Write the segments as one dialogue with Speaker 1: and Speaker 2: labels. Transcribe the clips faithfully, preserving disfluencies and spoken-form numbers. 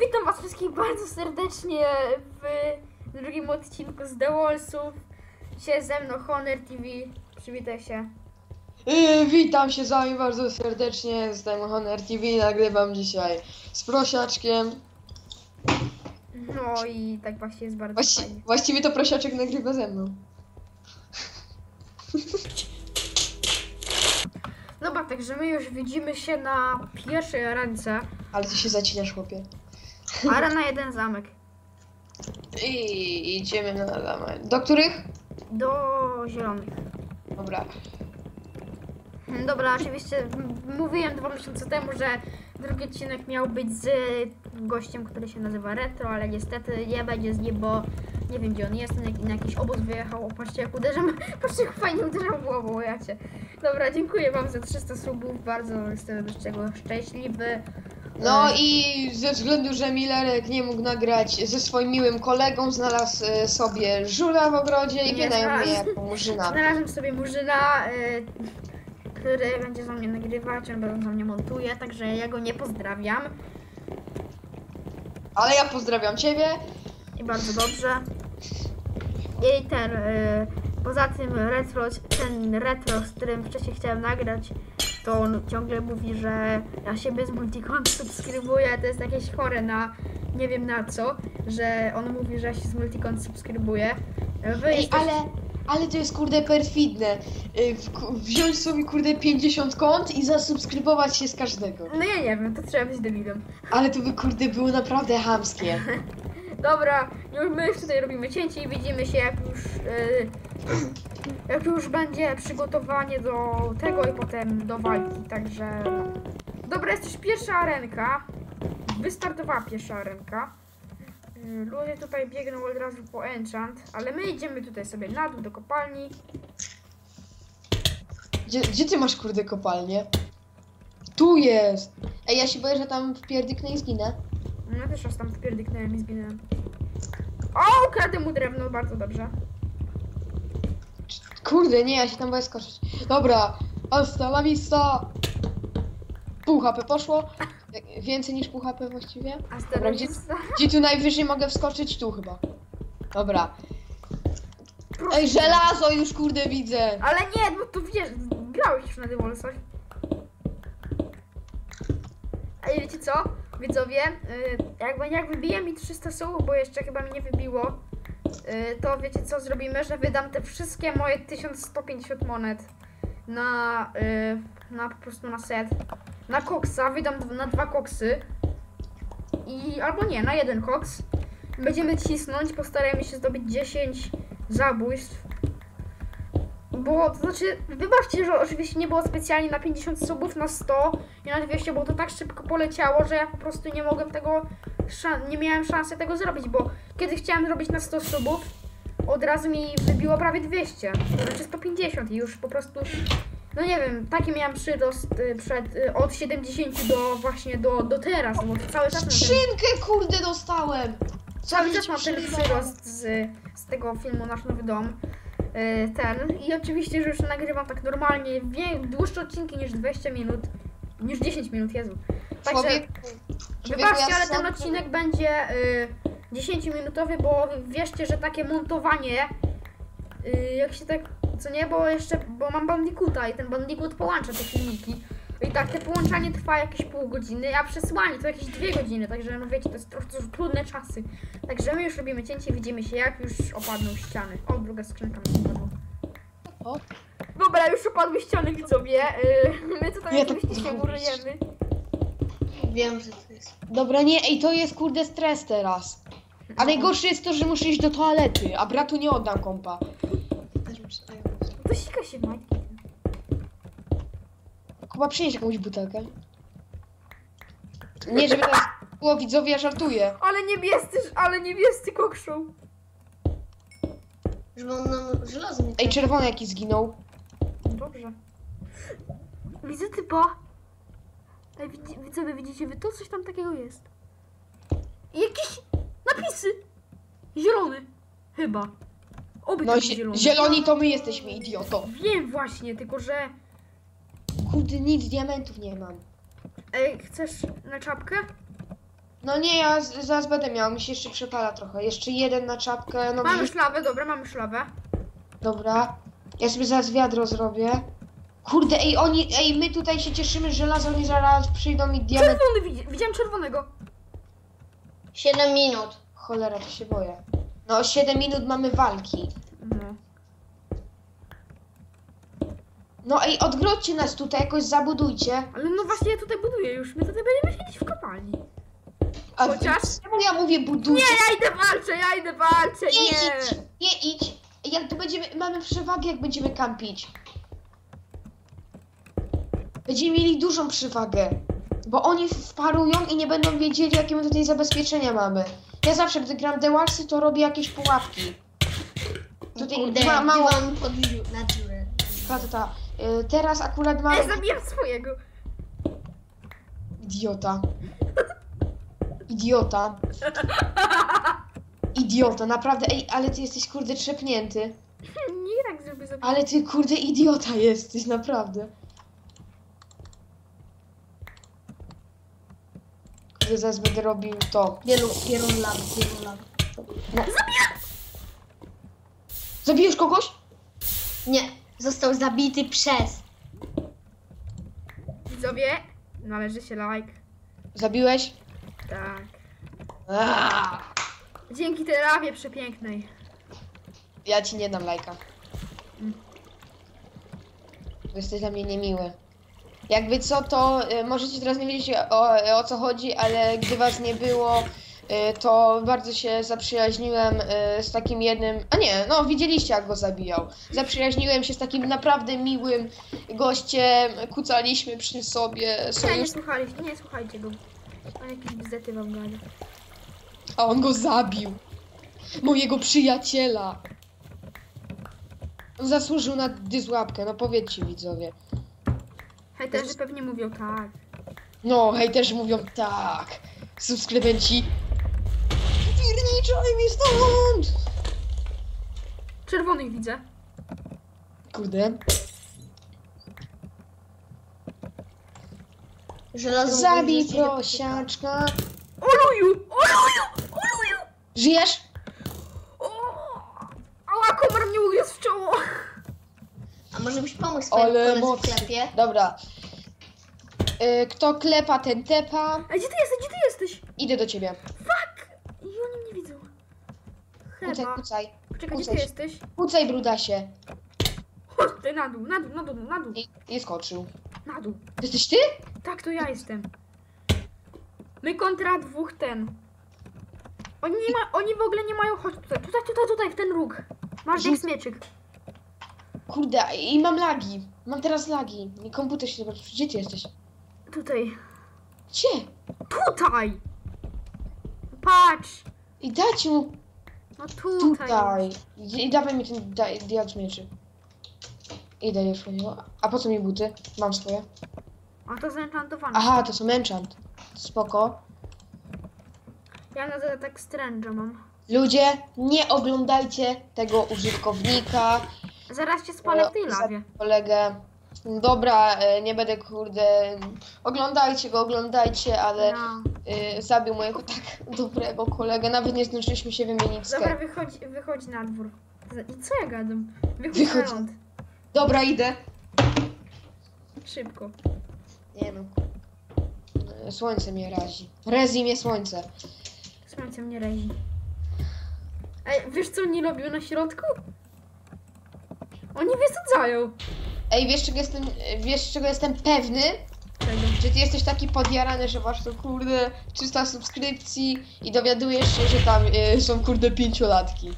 Speaker 1: Witam was wszystkich bardzo serdecznie w drugim odcinku z The Wallsów. Dzisiaj ze mną Honor T V. Przywitaj się.
Speaker 2: Yy, witam się z wami bardzo serdecznie, jestem Honor T V, nagrywam dzisiaj z prosiaczkiem.
Speaker 1: No i tak właśnie jest bardzo
Speaker 2: Właści
Speaker 1: fajnie.
Speaker 2: właściwie to prosiaczek nagrywa ze mną.
Speaker 1: Dobra, także my już widzimy się na pierwszej ręce.
Speaker 2: Ale ty się zacinasz, chłopie.
Speaker 1: Arena jeden zamek.
Speaker 2: I idziemy na zamek. Do których?
Speaker 1: Do zielonych.
Speaker 2: Dobra.
Speaker 1: Dobra, oczywiście m- mówiłem dwa miesiące temu, że drugi odcinek miał być z gościem, który się nazywa Retro, ale niestety nie będzie z nim, bo nie wiem gdzie on jest, na, na jakiś obóz wyjechał. O, patrzcie jak uderzam, patrzcie jak fajnie uderzam głową, ja cię. Dobra, dziękuję wam za trzysta subów, bardzo jestem z czego szczęśliwy.
Speaker 2: No i ze względu, że Millerek nie mógł nagrać ze swoim miłym kolegą, znalazł e, sobie żula w ogrodzie i
Speaker 1: Nie
Speaker 2: wynajął mnie
Speaker 1: znalazł.
Speaker 2: jako murzyna.
Speaker 1: Znalazłem sobie murzyna, y, który będzie za mnie nagrywać, albo za mnie montuje, także ja go nie pozdrawiam.
Speaker 2: Ale ja pozdrawiam ciebie.
Speaker 1: I bardzo dobrze. I ten, y, poza tym retro, ten retro, z którym wcześniej chciałem nagrać, to on ciągle mówi, że ja się bez multicont subskrybuję, to jest jakieś chore na, nie wiem na co, że on mówi, że ja się z multicont subskrybuję. Wy
Speaker 2: Ej,
Speaker 1: jesteś...
Speaker 2: ale, ale to jest kurde perfidne. Y, w- Wziąć sobie kurde pięćdziesiąt kont i zasubskrybować się z każdego.
Speaker 1: No ja nie wiem, to trzeba być debilem.
Speaker 2: Ale to by kurde było naprawdę chamskie.
Speaker 1: Dobra, już my już tutaj robimy cięcie i widzimy się jak już yy, jak już będzie przygotowanie do tego i potem do walki, także no. Dobra, jest już pierwsza arenka. Wystartowała pierwsza arenka. Yy, ludzie tutaj biegną od razu po enchant, ale my idziemy tutaj sobie na dół do kopalni.
Speaker 2: Gdzie, gdzie ty masz kurde kopalnię? Tu jest! Ej, ja się boję, że tam wpierdyknę i zginę.
Speaker 1: Ja też raz tam wpierdyknąłem i zginąłem. O, ukradłem mu drewno, bardzo dobrze.
Speaker 2: Kurde, nie, ja się tam boję skoczyć. Dobra, hasta la vista! Pół H P poszło. Więcej niż pół H P właściwie.
Speaker 1: A
Speaker 2: Dobra,
Speaker 1: teraz
Speaker 2: gdzie,
Speaker 1: jest...
Speaker 2: gdzie tu najwyżej mogę wskoczyć? Tu chyba. Dobra. Ej, żelazo już kurde widzę!
Speaker 1: Ale nie, bo tu wiesz, grałeś już na The Wallsach. A i wiecie co, widzowie, yy, jak, jak wybije mi trzysta subów, bo jeszcze chyba mi nie wybiło, yy, to wiecie co zrobimy, że wydam te wszystkie moje tysiąc sto pięćdziesiąt monet na, yy, na po prostu na set. Na koksa, wydam d- na dwa koksy. I, albo nie, na jeden koks. Będziemy cisnąć, postarajmy się zdobyć dziesięć zabójstw. Bo, to znaczy, wybaczcie, że oczywiście nie było specjalnie na pięćdziesiąt subów, na sto i na dwieście, bo to tak szybko poleciało, że ja po prostu nie mogłem tego, nie miałem szansy tego zrobić, bo kiedy chciałem zrobić na sto subów, od razu mi wybiło prawie dwieście, znaczy sto pięćdziesiąt i już po prostu, no nie wiem, taki miałem przyrost y, przed, y, od siedemdziesięciu do właśnie do, do teraz, bo cały czas mam ten,
Speaker 2: Skrzynkę kurde dostałem!
Speaker 1: cały czas mam ten
Speaker 2: Przerywa.
Speaker 1: przyrost z, z tego filmu Nasz Nowy Dom. Ten i oczywiście, że już nagrywam tak normalnie, wie, dłuższe odcinki niż dwadzieścia minut, niż dziesięć minut, Jezu. Także
Speaker 2: Człowiek,
Speaker 1: wybaczcie,
Speaker 2: ja
Speaker 1: ale ten
Speaker 2: sam-
Speaker 1: odcinek będzie y, dziesięciominutowy, bo wierzcie, że takie montowanie, y, jak się tak, co nie, bo jeszcze, bo mam Bandicoota i ten Bandicoot połącza te filmiki. I tak, te połączanie trwa jakieś pół godziny, a przesłanie to jakieś dwie godziny, także no wiecie, to jest trochę trudne czasy. Także my już robimy cięcie, widzimy się jak już opadną ściany. O, druga skrzynka mi spadła.
Speaker 2: O.
Speaker 1: Dobra, już opadły ściany, widzowie. Yy, my tutaj
Speaker 2: Ja to
Speaker 1: oczywiście się
Speaker 2: pozwolę.
Speaker 1: murujemy.
Speaker 3: Wiem, że to jest.
Speaker 2: Dobra, nie, ej, to jest kurde stres teraz. A najgorsze jest to, że muszę iść do toalety, a bratu nie oddam kompa.
Speaker 3: Też muszę tak.
Speaker 1: To sika się w majtki.
Speaker 2: Chyba przynieś jakąś butelkę. Nie, żeby teraz było widzowie, ja żartuję.
Speaker 1: Ale niebiescy, ale niebiescy kokszą.
Speaker 3: Żeby on nam żelazo nie
Speaker 2: Ej, czerwony jaki zginął.
Speaker 1: Dobrze. Widzę typa. Ej, widzi, widzowie, widzicie wy to? Coś tam takiego jest. I jakieś napisy. Zielony. Chyba. Oby
Speaker 2: No,
Speaker 1: to
Speaker 2: zie
Speaker 1: zielony.
Speaker 2: zieloni to my jesteśmy, idioto.
Speaker 1: Wiem właśnie, tylko że...
Speaker 2: Kurde, nic, diamentów nie mam.
Speaker 1: Ej, chcesz na czapkę?
Speaker 2: No nie, ja z- zaraz będę miał, mi się jeszcze przepala trochę. Jeszcze jeden na czapkę, no
Speaker 1: Mamy
Speaker 2: wrzuć-
Speaker 1: szlawę, dobra, mamy szlawę.
Speaker 2: Dobra. Ja sobie zaraz wiadro zrobię. Kurde, ej, oni, ej, my tutaj się cieszymy, że żelazo, oni zaraz przyjdą i diament.
Speaker 1: Czerwony widzi, widziałem czerwonego.
Speaker 3: siedem minut.
Speaker 2: Cholera, to się boję. No, siedem minut mamy walki.
Speaker 1: No.
Speaker 2: No ej, odgrodźcie nas tutaj, jakoś zabudujcie.
Speaker 1: Ale no właśnie ja tutaj buduję już, my tutaj będziemy siedzieć w kopalni.
Speaker 2: A
Speaker 1: Chociaż-
Speaker 2: czemu ja mówię budujcie?
Speaker 1: Nie, ja idę walczę, ja idę walczę,
Speaker 2: Nie
Speaker 1: nie!
Speaker 2: idź, nie idź. Jak tu będziemy, mamy przewagę, jak będziemy kampić. Będziemy mieli dużą przewagę. Bo oni wparują i nie będą wiedzieli, jakie my tutaj zabezpieczenia mamy. Ja zawsze, gdy gram The Warsy, to robię jakieś pułapki. Tutaj
Speaker 3: Kurde,
Speaker 2: ma, mało...
Speaker 3: mam pod dziu- na dziurę.
Speaker 2: Ta, ta, ta. Y, Teraz akurat mam...
Speaker 1: Ja zabiję swojego.
Speaker 2: Idiota. Idiota. Idiota, naprawdę. Ej, ale ty jesteś kurde trzepnięty.
Speaker 1: Nie tak, żeby zabić.
Speaker 2: Ale ty kurde idiota jesteś, naprawdę. Kurde, zaraz będę robił to.
Speaker 3: Wielu, wielu lat, wielu lat.
Speaker 2: Zabijesz kogoś?
Speaker 3: Nie, został zabity przez.
Speaker 1: Widzowie, należy się like.
Speaker 2: Zabiłeś?
Speaker 1: Tak.
Speaker 2: Aaaa!
Speaker 1: Dzięki tej lawie przepięknej.
Speaker 2: Ja ci nie dam lajka.
Speaker 1: Mm.
Speaker 2: Bo jesteś dla mnie niemiły. Jakby co, to y, możecie teraz nie wiedzieć o, o co chodzi, ale gdy was nie było, y, to bardzo się zaprzyjaźniłem y, z takim jednym... A nie, no widzieliście jak go zabijał. Zaprzyjaźniłem się z takim naprawdę miłym gościem, kucaliśmy przy sobie,
Speaker 1: Nie, nie
Speaker 2: sojusz...
Speaker 1: słuchaliście, nie słuchajcie go. On jakieś bzdety wam gada.
Speaker 2: A on go zabił. Mojego przyjaciela. On zasłużył na dysłapkę, no powiedzcie widzowie.
Speaker 1: Hejterzy pewnie mówią tak.
Speaker 2: No, hejterzy mówią tak. Subskrybenci. Pierniczaj mi stąd!
Speaker 1: Czerwonych widzę.
Speaker 2: Kurde.
Speaker 3: Żelazo
Speaker 2: Zabij
Speaker 3: mówi, że się
Speaker 2: prosiaczka.
Speaker 1: Oluju! Oluju! Oluju!
Speaker 2: Żyjesz?
Speaker 1: O! Ała, komar mnie ugryzł w czoło!
Speaker 3: A może byś pomógł swojemu
Speaker 2: Ale
Speaker 3: koledze w
Speaker 2: mocno.
Speaker 3: sklepie?
Speaker 2: Dobra. Y, kto klepa, ten tepa.
Speaker 1: A gdzie ty jesteś? Gdzie ty jesteś?
Speaker 2: Idę do ciebie.
Speaker 1: Fuck! I oni mnie widzą.
Speaker 2: Kucaj,
Speaker 1: Chyba.
Speaker 2: kucaj.
Speaker 1: Poczekaj, gdzie
Speaker 2: kucaj
Speaker 1: ty
Speaker 2: się.
Speaker 1: jesteś?
Speaker 2: Kucaj, brudasie.
Speaker 1: Chodź tutaj na dół, na dół, na dół, na dół.
Speaker 2: I, i skoczył.
Speaker 1: Na dół.
Speaker 2: To jesteś ty?
Speaker 1: Tak, to ja jestem. My kontra dwóch ten. Oni nie ma, oni w ogóle nie mają. Chodź tutaj, tutaj, tutaj, tutaj, w ten róg. Masz
Speaker 2: Rzuć.
Speaker 1: jak smieczyk.
Speaker 2: Kurde, i mam lagi. Mam teraz lagi. Mi komputer się zobaczy. Gdzie ty jesteś?
Speaker 1: Tutaj.
Speaker 2: Gdzie?
Speaker 1: Tutaj! Patrz!
Speaker 2: I dać mu
Speaker 1: No tutaj.
Speaker 2: tutaj. I, i dawaj mi ten da- diat mieczy. Idę już u niego. A po co mi buty? Mam swoje.
Speaker 1: A to zenchantowane.
Speaker 2: Aha, to są enchant. Spoko.
Speaker 1: Ja na to tak strange mam.
Speaker 2: Ludzie, nie oglądajcie tego użytkownika.
Speaker 1: Zaraz cię spalę w tej
Speaker 2: Za-
Speaker 1: lawie.
Speaker 2: Kolegę. Dobra, e, nie będę kurde. Oglądajcie go, oglądajcie, ale
Speaker 1: No.
Speaker 2: e, zabił mojego tak dobrego kolegę. Nawet nie zdążyliśmy się wymienić
Speaker 1: Dobra,
Speaker 2: skarb.
Speaker 1: wychodź, wychodź na dwór. I co ja gadam? Wychodź
Speaker 2: Wychodź.
Speaker 1: na ląd.
Speaker 2: Dobra, idę.
Speaker 1: Szybko.
Speaker 2: Nie no. E, Słońce mnie razi. Rezi mnie słońce.
Speaker 1: Słońce mnie razi. Ej, wiesz co oni robią na środku? Oni wysadzają.
Speaker 2: Ej, wiesz czego jestem, wiesz czego jestem pewny?
Speaker 1: Czego?
Speaker 2: Że ty jesteś taki podjarany, że masz to kurde trzysta subskrypcji i dowiadujesz się, że tam y, są kurde pięciolatki.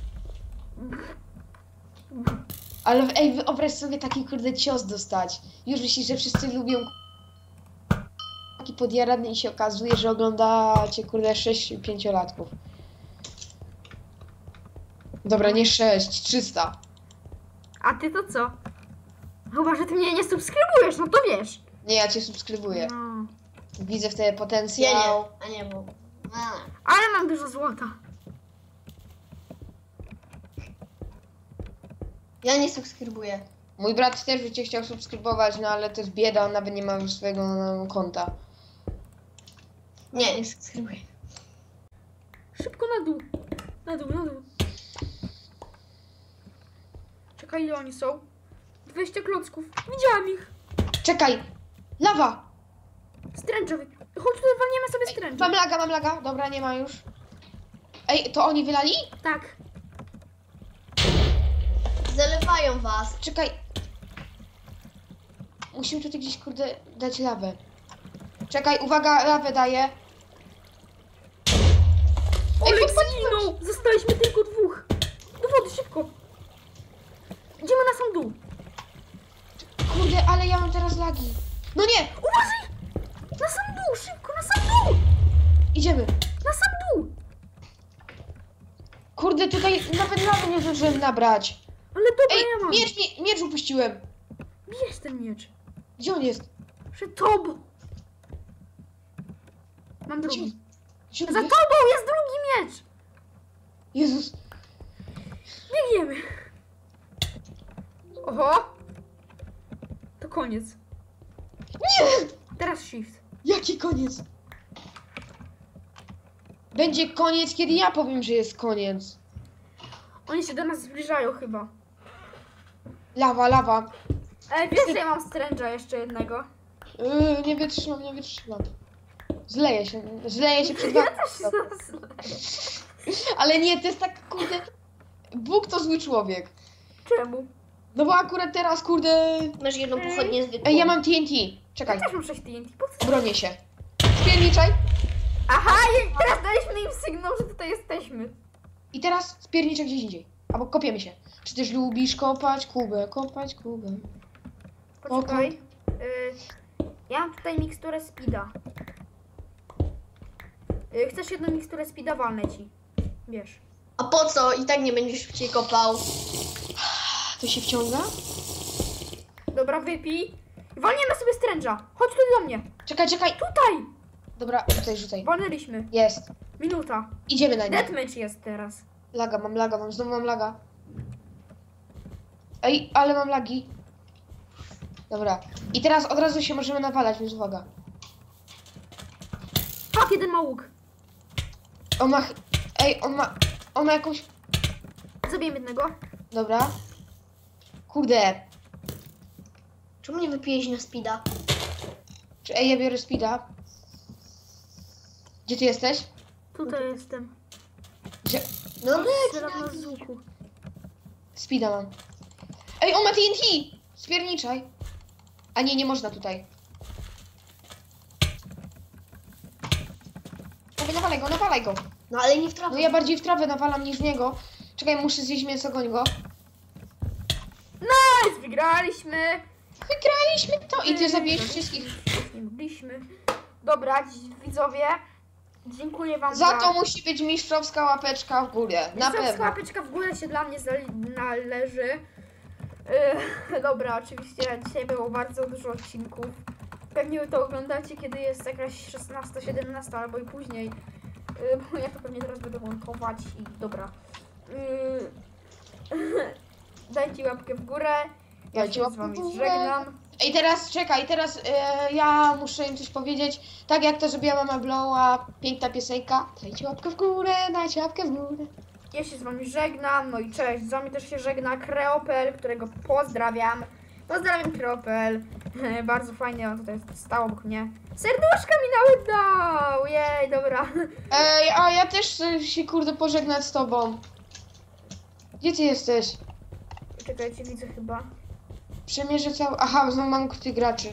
Speaker 2: Ale ej, wyobraź sobie taki kurde cios dostać. Już myślisz, że wszyscy lubią taki podjarany i się okazuje, że oglądacie kurde sześć pięciolatków. Dobra, nie sześć, trzysta.
Speaker 1: A ty to co? Chyba, że ty mnie nie subskrybujesz, no to wiesz.
Speaker 2: Nie, ja cię subskrybuję.
Speaker 1: No.
Speaker 2: Widzę w tobie
Speaker 3: Ja nie,
Speaker 2: potencjał.
Speaker 3: a nie, bo... A.
Speaker 1: Ale mam dużo złota.
Speaker 3: Ja nie subskrybuję.
Speaker 2: Mój brat też by cię chciał subskrybować, no ale to jest bieda, on nawet nie ma już swojego no, konta.
Speaker 3: Nie, nie subskrybuję.
Speaker 1: Szybko na dół. Na dół, na dół. Czekaj, ile oni są? dwadzieścia klocków. Widziałam ich.
Speaker 2: Czekaj! Lawa!
Speaker 1: Stręczowy. Chodź tutaj, walniemy sobie stręcz.
Speaker 2: Mam laga, mam laga. Dobra, nie ma już. Ej, to oni wylali?
Speaker 1: Tak.
Speaker 3: Zalewają was.
Speaker 2: Czekaj. Musimy tutaj gdzieś, kurde, dać lawę. Czekaj, uwaga, lawę daję.
Speaker 1: Olek
Speaker 2: podpaliłem
Speaker 1: zginął! Zostaliśmy tylko dwóch. Do wody, szybko. Idziemy na sam dół.
Speaker 2: Kurde, ale ja mam teraz lagi. No nie!
Speaker 1: Uważaj! Na sam dół, szybko, na sam dół!
Speaker 2: Idziemy.
Speaker 1: Na sam dół!
Speaker 2: Kurde, tutaj nawet lawy nie zdążyłem nabrać.
Speaker 1: Ale dobra,
Speaker 2: Ej,
Speaker 1: ja mam.
Speaker 2: miecz, mi, miecz upuściłem.
Speaker 1: Bierz ten miecz.
Speaker 2: Gdzie on jest?
Speaker 1: Przed tobą. Mam drugi.
Speaker 2: Gdzie on
Speaker 1: Za
Speaker 2: jest?
Speaker 1: tobą jest drugi miecz.
Speaker 2: Jezus.
Speaker 1: Biegniemy. Oho. To koniec.
Speaker 2: Nie!
Speaker 1: Teraz shift.
Speaker 2: Jaki koniec? Będzie koniec, kiedy ja powiem, że jest koniec.
Speaker 1: Oni się do nas zbliżają chyba.
Speaker 2: Lawa, lawa.
Speaker 1: Ej, wiesz, że ja mam stręża jeszcze jednego.
Speaker 2: Yy, nie wytrzymam, nie wytrzymam. Zleję się, zleję się przed
Speaker 1: Ja
Speaker 2: wami.
Speaker 1: też się zaraz leję.
Speaker 2: Ale nie, to jest tak, kurde... Bóg to zły człowiek.
Speaker 1: Czemu?
Speaker 2: No bo akurat teraz, kurde...
Speaker 3: Masz jedną pochodnię zwykłą.
Speaker 2: Ej, ja mam T N T.
Speaker 1: Ja
Speaker 2: Czekaj,
Speaker 1: też mam sześć T N T. Po co?
Speaker 2: bronię się. Spierniczaj.
Speaker 1: Aha, i teraz daliśmy im sygnał, że tutaj jesteśmy.
Speaker 2: I teraz spierniczaj gdzieś indziej. Albo kopiemy się. Czy też lubisz kopać kubę, kopać kubę?
Speaker 1: Poczekaj. Y, ja mam tutaj miksturę speeda. Y, chcesz jedną miksturę speeda? Walnę ci. Wiesz.
Speaker 3: A po co? I tak nie będziesz szybciej kopał.
Speaker 2: To się wciąga?
Speaker 1: Dobra, wypij. Walniemy sobie stręża. Chodź tu do mnie.
Speaker 2: Czekaj, czekaj.
Speaker 1: Tutaj.
Speaker 2: Dobra, tutaj rzucaj.
Speaker 1: Walnęliśmy.
Speaker 2: Jest.
Speaker 1: Minuta.
Speaker 2: Idziemy na nie.
Speaker 1: Deathmatch jest teraz.
Speaker 2: Laga, mam laga, mam znowu mam laga. Ej, ale mam lagi. Dobra. I teraz od razu się możemy nawalać, więc uwaga.
Speaker 1: Fuck, jeden ma łuk.
Speaker 2: On ma... ch- Ej, on ma... On ma jakąś...
Speaker 1: Zabiję jednego.
Speaker 2: Dobra. Kurde.
Speaker 3: Czemu nie wypijesz na speeda?
Speaker 2: Czy ej, ja biorę speeda. Gdzie ty jesteś?
Speaker 1: Tutaj jestem.
Speaker 2: Gdzie?
Speaker 3: No
Speaker 1: Strzelam na z łuku.
Speaker 2: Speeda mam. Ej, on ma T N T! Spierniczaj. A nie, nie można tutaj. Dawaj, nawalaj go, nawalaj go.
Speaker 3: No ale nie w trawę.
Speaker 2: No ja bardziej w trawę nawalam niż w niego. Czekaj, muszę zjeść mięso, goń go.
Speaker 1: Nice, wygraliśmy.
Speaker 2: Wygraliśmy to i ty zabijesz wszystkich.
Speaker 1: Nie mogliśmy. Dobra, dziś widzowie. Dziękuję wam
Speaker 2: Za to musi być mistrzowska łapeczka w górę. Na
Speaker 1: Mistrzowska
Speaker 2: pewno.
Speaker 1: łapeczka w górę się dla mnie zali- należy. Yy, dobra, oczywiście dzisiaj było bardzo dużo odcinków. Pewnie wy to oglądacie, kiedy jest jakaś szesnasta, siedemnasta albo i później. Yy, bo ja to pewnie teraz będę montować i dobra. Yy, dajcie łapkę w górę. Ja
Speaker 2: Dajcie
Speaker 1: się z
Speaker 2: łapkę
Speaker 1: wami
Speaker 2: w górę.
Speaker 1: żegnam.
Speaker 2: Ej, teraz czekaj, teraz e, ja muszę im coś powiedzieć. Tak jak to zrobiła Mama Blowa, piękna piosenka. Dajcie łapkę w górę, dajcie łapkę w górę.
Speaker 1: Ja się z wami żegnam, no i cześć. Z wami też się żegna Kreopel, którego pozdrawiam. Pozdrawiam Kreopel. Bardzo fajnie, on tutaj stał obok mnie. Serduszka mi nawet dał! Jej, dobra.
Speaker 2: Ej, a ja też chcę się kurde pożegnać z tobą. Gdzie ty jesteś?
Speaker 1: Czekajcie, widzę chyba.
Speaker 2: Przemierzę cały... Aha, znowu mam tych graczy.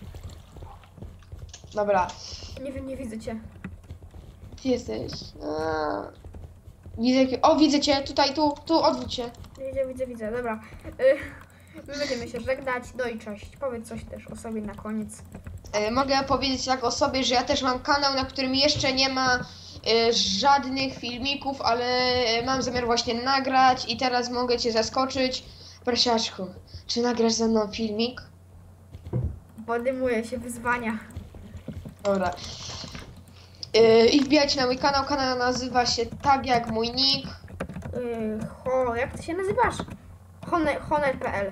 Speaker 2: Dobra.
Speaker 1: Nie wiem, nie widzę cię.
Speaker 2: Gdzie jesteś? A. Widzę... jakie- O, widzę cię. Tutaj, tu, tu, odwróć się.
Speaker 1: Widzę, widzę, widzę, dobra. Y, My będziemy się żegnać. No i cześć. Powiedz coś też o sobie na koniec.
Speaker 2: E, mogę powiedzieć tak o sobie, że ja też mam kanał, na którym jeszcze nie ma e, żadnych filmików, ale e, mam zamiar właśnie nagrać i teraz mogę cię zaskoczyć. Prosiaczku, czy nagrasz ze mną filmik?
Speaker 1: Podejmuję się wyzwania.
Speaker 2: Dobra. E, I wbijajcie na mój kanał, kanał nazywa się tak jak mój nick.
Speaker 1: Yy, ho, jak ty się nazywasz? Honor, honor.pl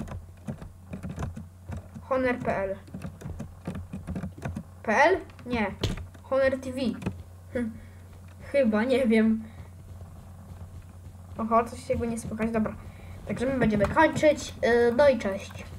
Speaker 1: Honor.pl PL? Nie. Honor T V. Chyba, nie wiem. Oho, coś się go nie słychać, dobra. Także my będziemy kończyć. Yy, no i cześć.